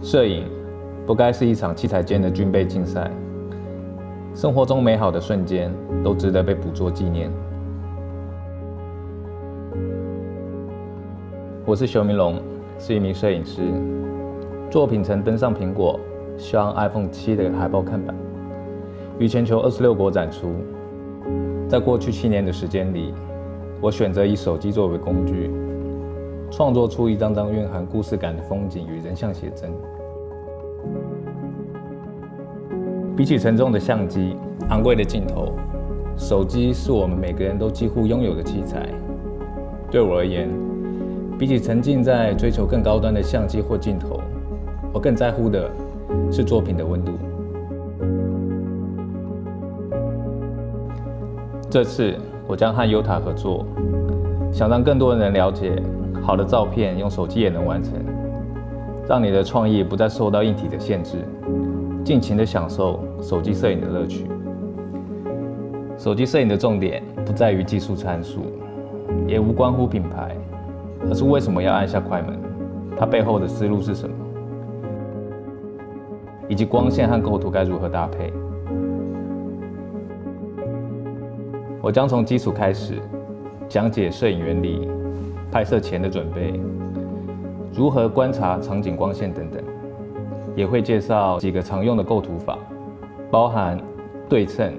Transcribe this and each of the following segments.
摄影不该是一场器材间的军备竞赛，生活中美好的瞬间都值得被捕捉纪念。我是熊明龙，是一名摄影师，作品曾登上苹果希望 iPhone 7的海报看板，于全球26国展出。在过去7年的时间里，我选择以手机作为工具，创作出一张张蕴含故事感的风景与人像写真。比起沉重的相机、昂贵的镜头，手机是我们每个人都几乎拥有的器材。对我而言，比起沉浸在追求更高端的相机或镜头，我更在乎的是作品的温度。这次我将和优塔合作，想让更多人了解，好的照片用手机也能完成，让你的创意不再受到硬体的限制，尽情地享受手机摄影的乐趣。手机摄影的重点不在于技术参数，也无关乎品牌，而是为什么要按下快门，它背后的思路是什么，以及光线和构图该如何搭配。我将从基础开始，讲解摄影原理、拍摄前的准备、如何观察场景光线等等，也会介绍几个常用的构图法，包含对称、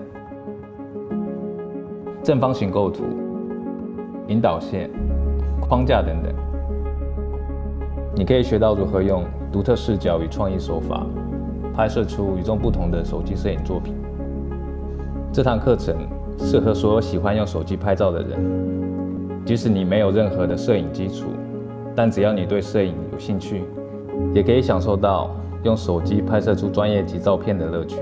正方形构图、引导线、框架等等。你可以学到如何用独特视角与创意手法，拍摄出与众不同的手机摄影作品。这堂课程适合所有喜欢用手机拍照的人，即使你没有任何的摄影基础，但只要你对摄影有兴趣，也可以享受到用手机拍摄出专业级照片的乐趣。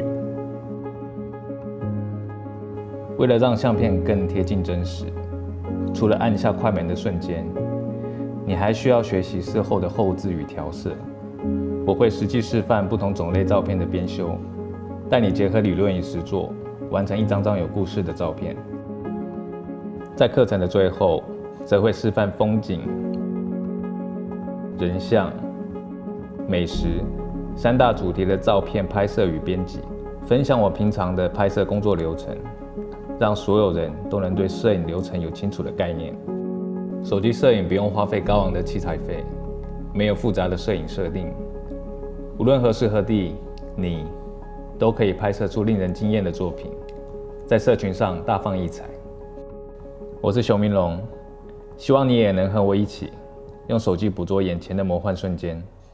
为了让相片更贴近真实，除了按下快门的瞬间，你还需要学习事后的后置与调色。我会实际示范不同种类照片的编修，带你结合理论与实作，完成一张张有故事的照片。在课程的最后，则会示范风景、人像、美食3大主题的照片拍摄与编辑，分享我平常的拍摄工作流程，让所有人都能对摄影流程有清楚的概念。手机摄影不用花费高昂的器材费，没有复杂的摄影设定，无论何时何地，你都可以拍摄出令人惊艳的作品，在社群上大放异彩。我是熊明龙，希望你也能和我一起用手机捕捉眼前的魔幻瞬间。